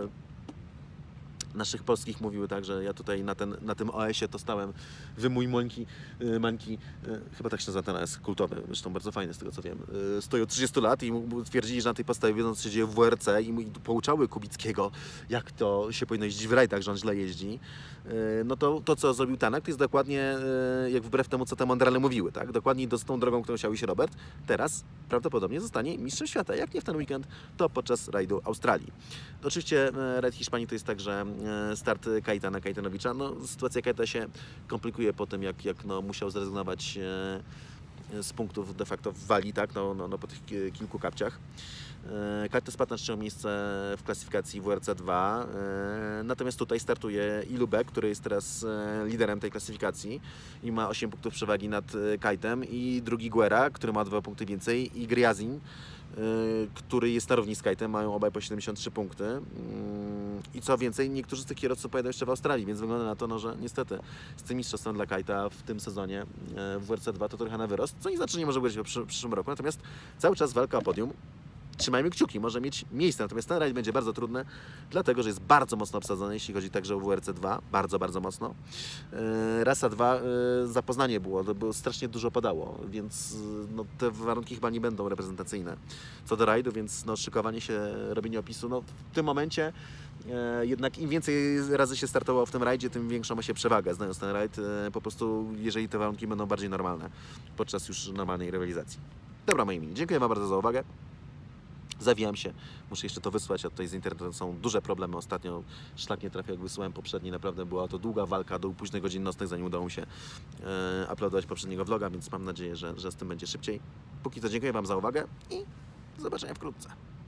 naszych polskich mówiły tak, że ja tutaj na tym OS-ie to stałem wymój Mańki, chyba tak się nazywa ten OS kultowy, zresztą bardzo fajny z tego co wiem, stoi od 30 lat i twierdzili, że na tej podstawie wiedząc co się dzieje w WRC i pouczały Kubickiego, jak to się powinno jeździć w rajdach, że on źle jeździ. No to co zrobił Tanak, to jest dokładnie jak wbrew temu, co te mądrale mówiły, tak? Dokładnie z tą drogą, którą chciał iść Robert, teraz prawdopodobnie zostanie mistrzem świata. Jak nie w ten weekend, to podczas rajdu Australii. Oczywiście rajd Hiszpanii to jest także start Kajetana Kajetanowicza. No, sytuacja Kajeta się komplikuje po tym, jak no, musiał zrezygnować z punktów de facto w Walii, tak? No, po tych kilku kapciach. Kajet spadł na 3. miejsce w klasyfikacji WRC 2, natomiast tutaj startuje i Lubek, który jest teraz liderem tej klasyfikacji i ma 8 punktów przewagi nad Kajetem, i drugi Guerra, który ma 2 punkty więcej, i Gryazin, który jest na równi z Kajetem, mają obaj po 73 punkty. I co więcej, niektórzy z tych kierowców pojadą jeszcze w Australii, więc wygląda na to, no, że niestety z tym mistrzostwem dla Kajeta w tym sezonie w WRC 2 to trochę na wyrost, co nie znaczy, że nie może być w przyszłym roku, natomiast cały czas walka o podium trzymajmy kciuki, może mieć miejsce. Natomiast ten rajd będzie bardzo trudny, dlatego że jest bardzo mocno obsadzony, jeśli chodzi także o WRC 2, bardzo, bardzo mocno. Rasa 2 zapoznanie było strasznie dużo padało, więc no, te warunki chyba nie będą reprezentacyjne co do rajdu, więc no, szykowanie się, robienie opisu, no, w tym momencie jednak im więcej razy się startowało w tym rajdzie, tym większą ma się przewagę, znając ten rajd, po prostu jeżeli te warunki będą bardziej normalne podczas już normalnej rywalizacji. Dobra, moi mili, dziękuję Wam bardzo za uwagę. Zawijam się, muszę jeszcze to wysłać, a tutaj z internetem są duże problemy. Ostatnio szlak nie trafił, jak wysłałem poprzedni, naprawdę była to długa walka do późnych godzin nocnych, zanim udało mi się uploadować poprzedniego vloga, więc mam nadzieję, że z tym będzie szybciej. Póki co dziękuję Wam za uwagę i do zobaczenia wkrótce.